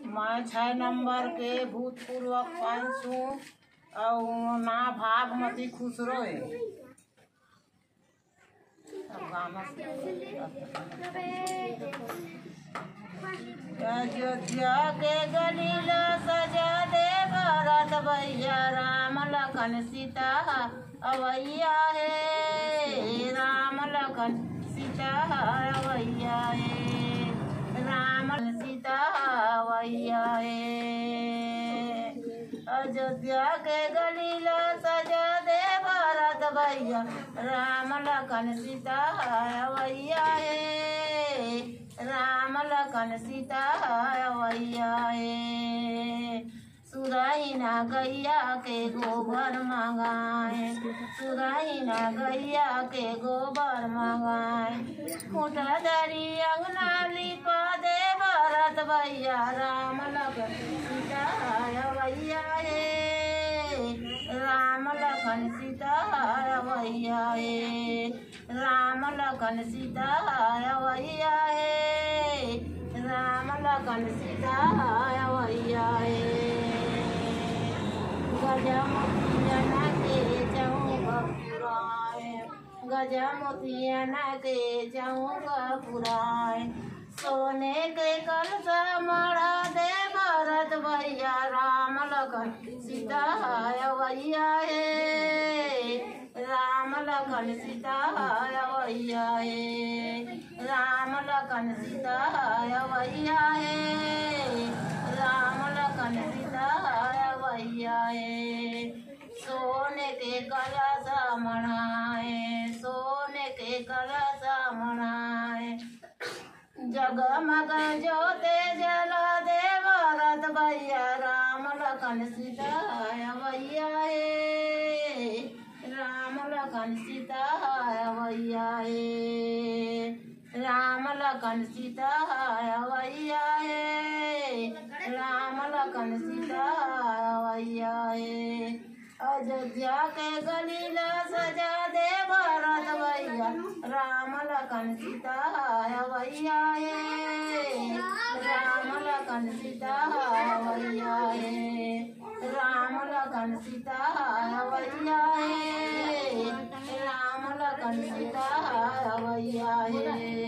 मैं 6 नंबर के भूतपूर्व पंच हूँ और ना भागमती खुसरो है। अयोध्या के गलीला सजा दे भरत भैया राम लखन सीता अवैया है। राम लखन सीता अवैया है। राम सीता अवैया है। अयोध्या के गलीला सजा दे भरत भैया राम लखन सीता अवैया है। राम लखन सीता अवैया है। सुरहिना गैया के गोबर मंगाए। सुरहिना गैया के गोबर मंगाए। खूंटा दरी अंगना लिपा दे भरत भैया राम लखन सीता अवैया है। राम लखन सीता अवैया है। राम लखन सीता अवैया है। राम लखन सीता अवैया है। गजमोतियन के चौक पुराए। गजमोतियन के चौक पुराए। सोने के कलशा मढ़ा दे भरत भैया राम लखन सीता अवैया है। राम लखन सीता अवैया है। राम लखन सीता अवैया है। राम लखन सीता अवैया है। सोने के कलशा मढ़ाए। सोने के कलशा मढ़ाए। जगमग ज्योति जला दे भरत भैया राम लखन सीता अवैया है। राम लखन सीता अवैया है। राम लखन सीता अवैया है। राम लखन सीता अवैया है। अयोध्या के गलीला सजा दे भरत भैया राम लखन सीता अवैया है। राम लखन सीता अवैया है। राम लखन सीता अवैया है। राम लखन सीता अवैया है।